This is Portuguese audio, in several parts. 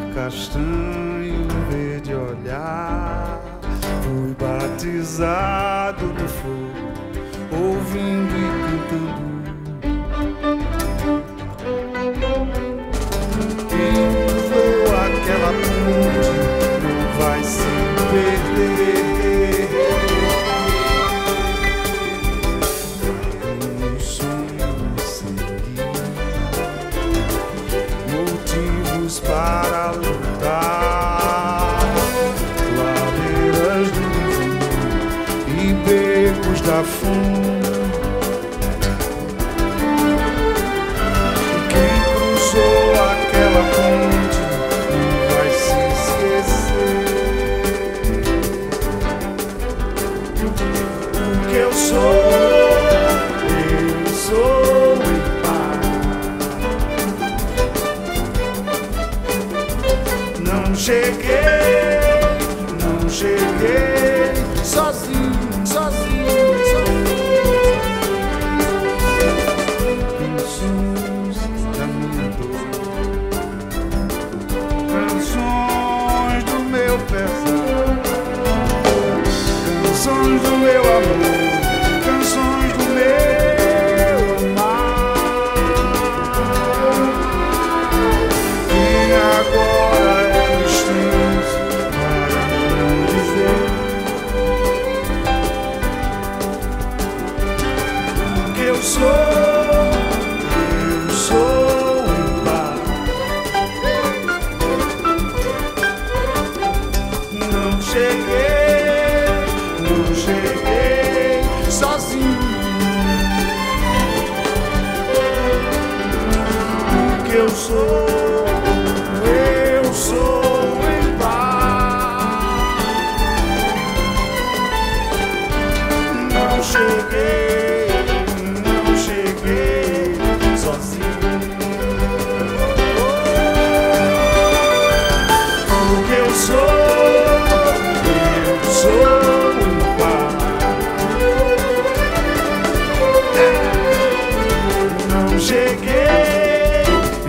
castanho, verde olhar. Fui batizado no fogo, ouvindo e cantando. Quem cruzou aquela ponte não vai se perder. Os sonhos seguir, motivos para lutar, ladeiras do rio e becos da fome. Quem cruzou aquela ponte não vai se esquecer. Porque eu sou em paz. Não cheguei sozinho. Canções da minha dor, canções do meu pesar, canções do meu amor, canções do meu amar. E agora é extenso para não dizer que eu sou em paz. Não cheguei sozinho. Porque eu sou em paz. Não cheguei sozinho. Porque eu sou em paz. Não cheguei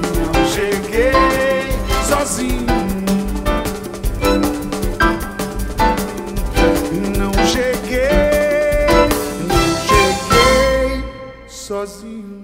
sozinho. Não cheguei sozinho.